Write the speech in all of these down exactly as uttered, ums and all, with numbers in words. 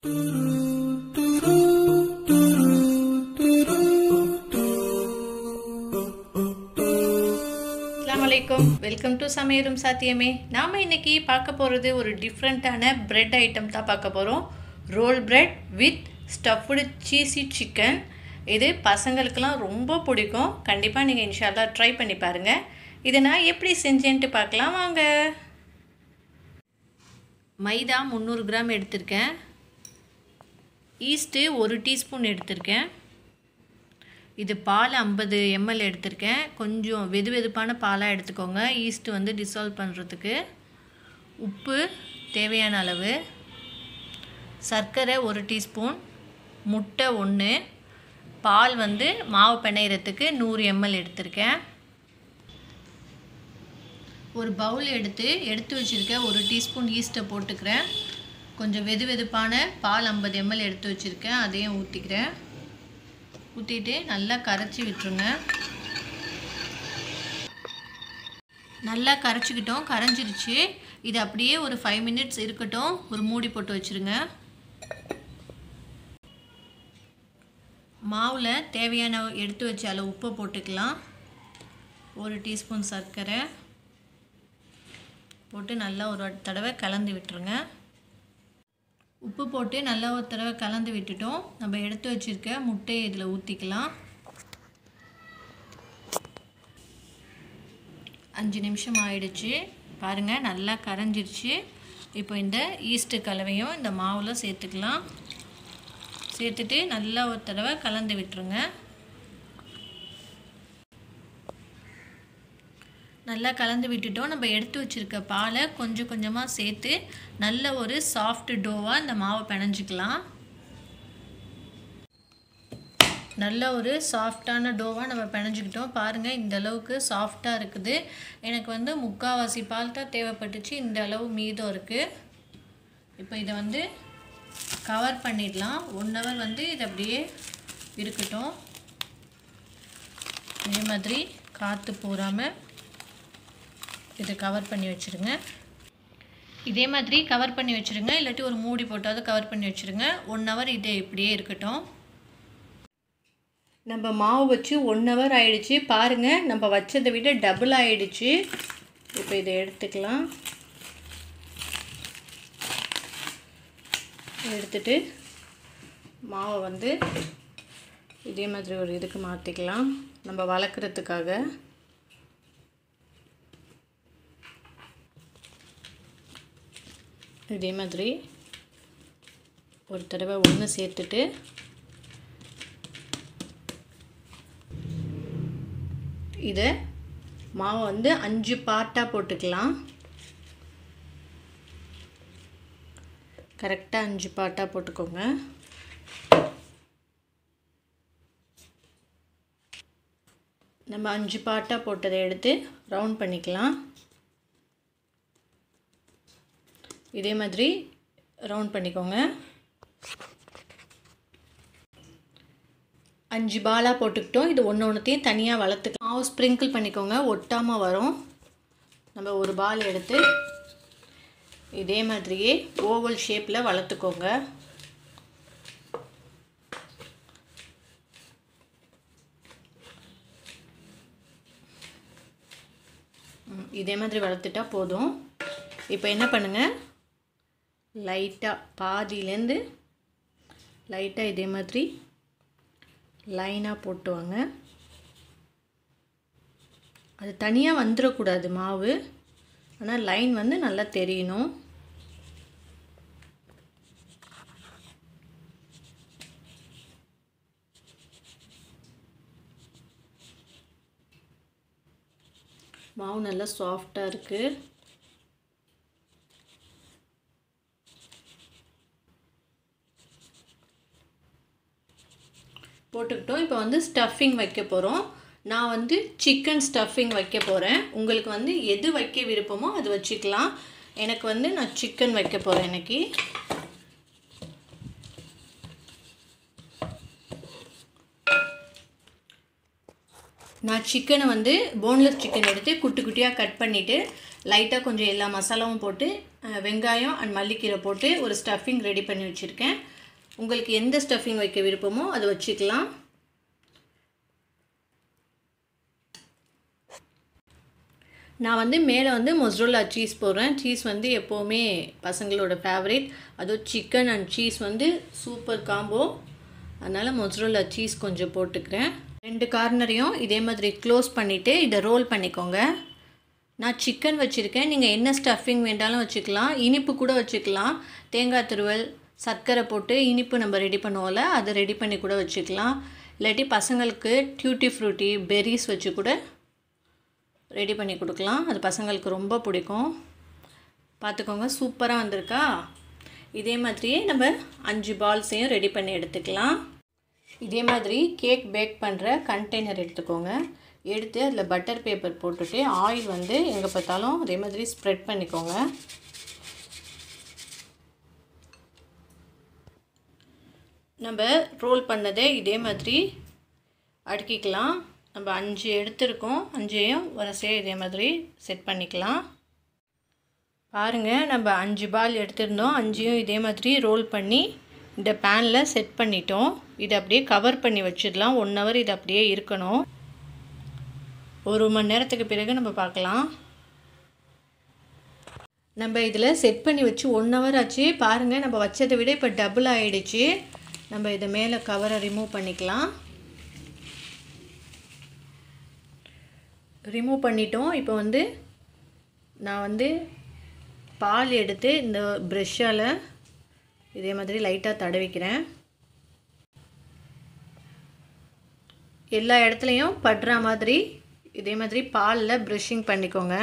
अस्सलामुअलैकुम welcome to சமையலும் சாத்தியமே நாம இன்னைக்கு பார்க்க போறது ஒரு டிஃபரண்டான பிரெட் ஐட்டம் தான் பார்க்க போறோம் roll bread with stuffed cheesy chicken இது பசங்களுக்குலாம் ரொம்ப பிடிக்கும் கண்டிப்பா நீங்க இன்ஷாஅல்லாஹ் ட்ரை பண்ணி பாருங்க இத நான் எப்படி செஞ்சேன்னு பார்க்கலாம் வாங்க மைதா முந்நூறு கிராம் எடுத்துர்க்கேன் ஈஸ்ட் ஒரு டீஸ்பூன் எடுத்துர்க்கேன் இது பால் ஐம்பது எம்எல் எடுத்துர்க்கேன் கொஞ்சம் வெதுவெதுப்பான பாலா எடுத்துக்கோங்க ஈஸ்ட் வந்து டிசால்வ் பண்றதுக்கு உப்பு தேவையான அளவு சர்க்கரை ஒரு டீஸ்பூன் முட்டை ஒன்று பால் வந்து மாவு பிணையறதுக்கு நூறு எம்எல் எடுத்துர்க்கேன் ஒரு பவுல் எடுத்து எடுத்து வச்சிருக்க ஒரு டீஸ்பூன் ஈஸ்ட் போட்டுக்கிறேன் கொஞ்சம் வெதுவெதுப்பான பால் ஐம்பது எம்எல் எடுத்து வச்சிருக்கேன் அதையும் ஊத்திக்கிறேன் ஊத்திட்டு நல்லா கரைச்சி விட்டுருங்க நல்லா கரைச்சிட்டோம் கரைஞ்சிருச்சு இது அப்படியே ஒரு five minutes இருக்கட்டும் ஒரு மூடி போட்டு வச்சிருங்க மாவுல தேவையான எடுத்து வச்ச அளவு உப்பு போட்டுக்கலாம் ஒரு டீஸ்பூன் சர்க்கரை போட்டு நல்லா ஒரு தடவை கலந்து விட்டுருங்க உப்பு போட்டு நல்லா ஒரு தடவை கலந்து விட்டுட்டோம் நம்ம எடுத்து வச்சிருக்க முட்டையை இதல ஊத்திக்கலாம் அஞ்சு நிமிஷம் ஆயிடுச்சு பாருங்க நல்லா கரைஞ்சிருச்சு இப்போ இந்த ஈஸ்ட் கலவையும் இந்த மாவுல சேர்த்துக்கலாம் சேர்த்துட்டு நல்லா ஒரு தடவை கலந்து விட்டுருங்க நல்லா கலந்து விட்டுட்டோம் நம்ம எடுத்து வச்சிருக்க பாலை கொஞ்சம் கொஞ்சமா சேர்த்து நல்ல ஒரு சாஃப்ட் டோவா இந்த மாவை பிணைஞ்சிக்கலாம் நல்ல ஒரு சாஃப்ட்டான டோவா நம்ம பிணைஞ்சிட்டோம் பாருங்க இந்த அளவுக்கு சாஃப்ட்டா இருக்குது எனக்கு வந்து முக்காவாசி பால் தான் தேவைப்பட்டுச்சு இந்த அளவு மீதம் இருக்கு இப்போ இத வந்து கவர் பண்ணிடலாம் one hour வந்து இது அப்படியே இருக்கட்டும் இதே மாதிரி காத்து போறாம இத கவர் பண்ணி வச்சிருங்க இதே மாதிரி கவர் பண்ணி வச்சிருங்க இல்லட்டி ஒரு மூடி போட்டாவது கவர் பண்ணி வச்சிருங்க one hour இது இப்படியே இருக்கட்டும் நம்ம மாவு வச்சு one hour ஆயிடுச்சு பாருங்க நம்ம வச்சதை விட டபுள் ஆயிடுச்சு இப்போ இத எடுத்துக்கலாம் எடுத்துட்டு மாவை வந்து இதே மாதிரி ஒரு இதுக்கு மாத்திக்கலாம் நம்ம வளக்குறதுக்காக இதே மாதிரி ஒரு தடவை ஒண்ணு சேர்த்துட்டு இத மாவு வந்து அஞ்சு பார்ட்டா போட்டுக்கலாம் கரெக்ட்டா அஞ்சு பார்ட்டா போட்டுக்கோங்க நம்ம அஞ்சு பார்ட்டா போட்டதை எடுத்து ரவுண்ட் பண்ணிக்கலாம் இதே மாதிரி ரவுண்ட் பண்ணிக்கோங்க அஞ்சு பாலா போட்டுட்டோம் இது ஒண்ணு ஒண்ணுத்தையும் தனியா வளத்துக்கு மாவு ஸ்ப்ரிங்கிள் பண்ணிக்கோங்க ஒட்டாம வரும் நம்ம ஒரு பால் எடுத்து இதே மாதிரியே ஓவல் ஷேப்ல வளத்துக்கோங்க இதே மாதிரி வளத்துட்டா போதும் இப்போ என்ன பண்ணுங்க லைட்டா பாதியில இருந்து லைட்டா இதே மாதிரி லைனா போட்டுவாங்க அது தனியா வந்திர கூடாது மாவு ஆனா லைன் வந்து நல்லா தெரியணும் மாவு நல்லா சாஃப்ட்டா இருக்கு போட்டுட்டோம் இப்போ வந்து ஸ்டஃபிங் வைக்க போறோம் நான் வந்து chicken stuffing வைக்க போறேன் உங்களுக்கு வந்து எது வைக்க விருப்பமோ அது வச்சுக்கலாம் எனக்கு வந்து நான் chicken வைக்க போறேன் இன்னைக்கு நான் chicken வந்து boneless chicken எடுத்து குட்டி குட்டியா கட் பண்ணிட்டு லைட்டா கொஞ்சம் எல்லா மசாலாவும் போட்டு வெங்காயம் அண்ட் மல்லிக்கீரை போட்டு ஒரு ஸ்டஃபிங் ரெடி பண்ணி வச்சுருக்கேன். உங்களுக்கு எந்த ஸ்டஃபிங் வைக்க விருப்பமோ அதை வச்சுக்கலாம். நான் வந்து மேலே வந்து மொசரல்லா சீஸ் போடுறேன். சீஸ் வந்து எப்போவுமே பசங்களோட ஃபேவரேட். அதுவும் சிக்கன் அண்ட் சீஸ் வந்து சூப்பர் காம்போ. அதனால் மொசரல்லா சீஸ் கொஞ்சம் போட்டுக்கிறேன். ரெண்டு கார்னரையும் இதே மாதிரி க்ளோஸ் பண்ணிவிட்டு இதை ரோல் பண்ணிக்கோங்க. நான் சிக்கன் வச்சுருக்கேன். நீங்கள் என்ன ஸ்டஃபிங் வேண்டாலும் வச்சுக்கலாம். இனிப்பு கூட வச்சுக்கலாம். தேங்காய் துருவல், சர்க்கரை போட்டு இனிப்பு நம்ம ரெடி பண்ணுவோம்ல, அதை ரெடி பண்ணி கூட வச்சுக்கலாம். இல்லாட்டி பசங்களுக்கு டியூட்டி ஃப்ரூட்டி பெர்ரிஸ் வச்சு கூட ரெடி பண்ணி கொடுக்கலாம். அது பசங்களுக்கு ரொம்ப பிடிக்கும். பார்த்துக்கோங்க, சூப்பராக வந்திருக்கா. இதே மாதிரியே நம்ம அஞ்சு பால்ஸையும் ரெடி பண்ணி எடுத்துக்கலாம். இதே மாதிரி கேக் பேக் பண்ணுற கண்டெய்னர் எடுத்துக்கோங்க. எடுத்து அதில் பட்டர் பேப்பர் போட்டுட்டு ஆயில் வந்து எங்கே பார்த்தாலும் அதே மாதிரி ஸ்ப்ரெட் பண்ணிக்கோங்க. நம்ம ரோல் பண்ணதை இதே மாதிரி அடுக்கிக்கலாம். நம்ம அஞ்சு எடுத்துருக்கோம். அஞ்சையும் வரிசையாக இதே மாதிரி செட் பண்ணிக்கலாம். பாருங்கள், நம்ம அஞ்சு பால் எடுத்திருந்தோம். அஞ்சையும் இதே மாதிரி ரோல் பண்ணி இந்த பேனில் செட் பண்ணிட்டோம். இதை அப்படியே கவர் பண்ணி வச்சிடலாம். ஒன் ஹவர் இது அப்படியே இருக்கணும். ஒரு மணி நேரத்துக்கு பிறகு நம்ம பார்க்கலாம். நம்ம இதில் செட் பண்ணி வச்சு ஒன் ஹவர் ஆச்சு. பாருங்கள், நம்ம வச்சதை விட இப்போ டபுள் ஆகிடுச்சு. நம்ம இதை மேலே கவரை ரிமூவ் பண்ணிக்கலாம். ரிமூவ் பண்ணிட்டோம். இப்போ வந்து நான் வந்து பால் எடுத்து இந்த ப்ரெஷ்ஷால் இதே மாதிரி லைட்டாக தடவிக்கிறேன். எல்லா இடத்துலையும் படுற மாதிரி இதே மாதிரி பாலில் ப்ரஷிங் பண்ணிக்கோங்க.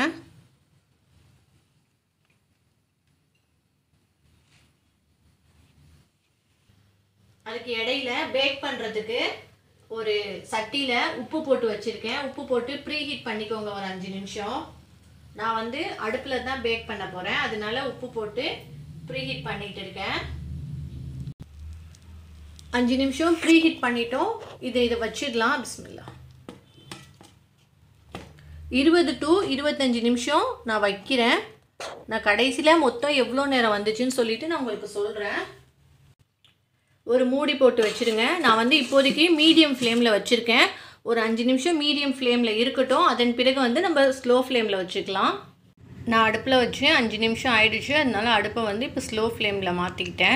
அதுக்கு இடையில பேக் பண்ணுறதுக்கு ஒரு சட்டியில் உப்பு போட்டு வச்சுருக்கேன். உப்பு போட்டு ப்ரீ ஹீட் பண்ணிக்கோங்க ஒரு அஞ்சு நிமிஷம். நான் வந்து அடுப்பில் தான் பேக் பண்ண போகிறேன். அதனால உப்பு போட்டு ப்ரீ ஹீட் பண்ணிகிட்டு இருக்கேன். அஞ்சு நிமிஷம் ப்ரீ ஹீட் பண்ணிட்டோம். இதை இதை வச்சிடலாம். பிஸ்மில்லா. இருபது டு இருபத்தஞ்சி நிமிஷம் நான் வைக்கிறேன். நான் கடைசியில் மொத்தம் எவ்வளோ நேரம் வந்துச்சுன்னு சொல்லிவிட்டு நான் உங்களுக்கு சொல்கிறேன். ஒரு மூடி போட்டு வச்சுருங்க. நான் வந்து இப்போதைக்கு மீடியம் ஃப்ளேமில் வச்சுருக்கேன். ஒரு அஞ்சு நிமிஷம் மீடியம் ஃப்ளேமில் இருக்கட்டும். அதன் பிறகு வந்து நம்ம ஸ்லோ ஃப்ளேமில் வச்சுக்கலாம். நான் அடுப்பில் வச்சு அஞ்சு நிமிஷம் ஆயிடுச்சு. அதனால அடுப்பை வந்து இப்போ ஸ்லோ ஃப்ளேமில் மாற்றிக்கிட்டேன்.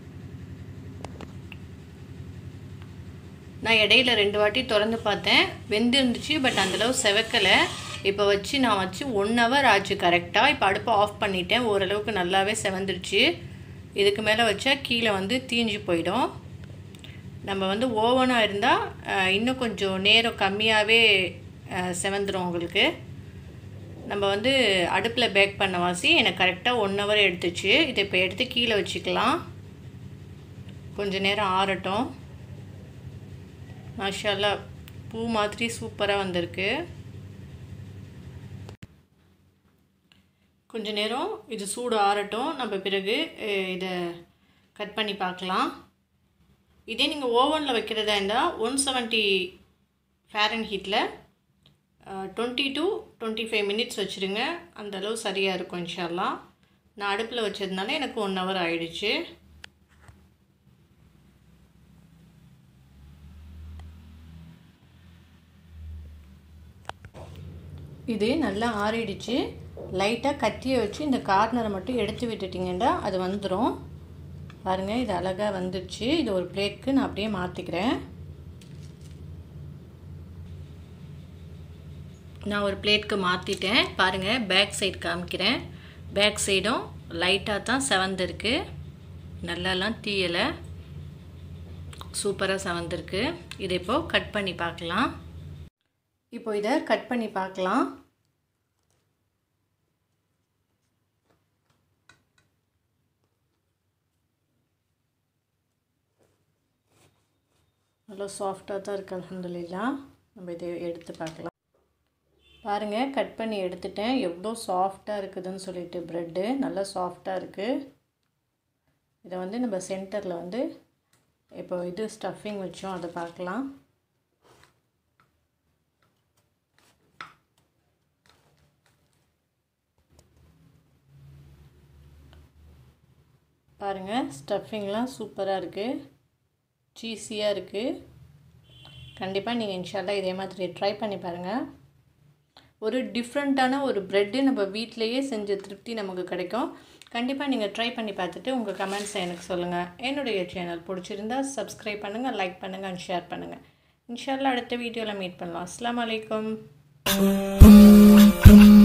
நான் இடையில ரெண்டு வாட்டி திறந்து பார்த்தேன். வெந்து இருந்துச்சு, பட் அந்தளவு செவக்கலை. இப்போ வச்சு நான் வச்சு ஒன் ஹவர் ஆச்சு கரெக்டாக. இப்போ அடுப்பை ஆஃப் பண்ணிட்டேன். ஓரளவுக்கு நல்லாவே செவந்துருச்சு. இதுக்கு மேலே வச்சா கீழே வந்து தீஞ்சு போயிடும். நம்ம வந்து ஓவனாக இருந்தால் இன்னும் கொஞ்சம் நேரம் கம்மியாகவே செவந்துடும் உங்களுக்கு. நம்ம வந்து அடுப்பில் பேக் பண்ண வாசி எனக்கு கரெக்டாக ஒன் ஹவர் எடுத்துச்சு. இதை இப்போ எடுத்து கீழே வச்சுக்கலாம். கொஞ்சம் நேரம் ஆறட்டும். மாஷால்லா, பூ மாதிரி சூப்பராக வந்திருக்கு. கொஞ்ச நேரம் இது சூடு ஆறட்டும். நம்ம பிறகு இதை கட் பண்ணி பார்க்கலாம். இதே நீங்கள் ஓவனில் வைக்கிறதா இருந்தால் ஒன் செவன்ட்டி ஃபேரன் ஹீட்டில் twenty to twenty five minutes வச்சுருங்க. அந்தளவு சரியாக இருக்கும் இன்ஷால்லா. நான் அடுப்பில் வச்சதுனால எனக்கு ஒன் ஹவர் ஆயிடுச்சு. இது நல்லா ஆறிடுச்சு. லைட்டாக கத்தியை வச்சு இந்த கார்னரை மட்டும் எடுத்து விட்டுட்டிங்கன்னா அது வந்துடும். பாருங்கள், இது அழகாக வந்துடுச்சு. இது ஒரு பிளேட்க்கு நான் அப்படியே மாற்றிக்கிறேன். நான் ஒரு பிளேட்க்கு மாற்றிட்டேன். பாருங்கள், பேக் சைடு காமிக்கிறேன். பேக் சைடும் லைட்டாக தான் செவந்திருக்கு. நல்லாலாம் தீயலை, சூப்பராக செவந்திருக்கு. இதை இப்போது கட் பண்ணி பார்க்கலாம். இப்போ இதை கட் பண்ணி பார்க்கலாம். நல்லா சாஃப்டாக தான் இருக்குது அல்ஹம்துலில்லாஹ். நம்ம இதை எடுத்து பார்க்கலாம். பாருங்கள், கட் பண்ணி எடுத்துட்டேன். எவ்வளோ சாஃப்டாக இருக்குதுன்னு சொல்லிட்டு ப்ரெட்டு நல்லா சாஃப்டாக இருக்குது. இதை வந்து நம்ம சென்டரில் வந்து இப்போ இது ஸ்டஃபிங் வச்சோம், அதை பார்க்கலாம். பாருங்கள், ஸ்டஃபிங்லாம் சூப்பராக இருக்குது, சீஸியாக இருக்குது. கண்டிப்பாக நீங்கள் இன்ஷால்லா இதே மாதிரி ட்ரை பண்ணி பாருங்கள். ஒரு டிஃப்ரெண்ட்டான ஒரு ப்ரெட்டு நம்ம வீட்டிலையே செஞ்ச திருப்தி நமக்கு கிடைக்கும். கண்டிப்பாக நீங்கள் ட்ரை பண்ணி பார்த்துட்டு உங்கள் கமெண்ட்ஸை எனக்கு சொல்லுங்கள். என்னுடைய சேனல் பிடிச்சிருந்தா சப்ஸ்கிரைப் பண்ணுங்கள், லைக் பண்ணுங்கள் அண்ட் ஷேர் பண்ணுங்கள். இன்ஷால்லா அடுத்த வீடியோவில் மீட் பண்ணலாம். அஸ்ஸலாமு அலைக்கும்.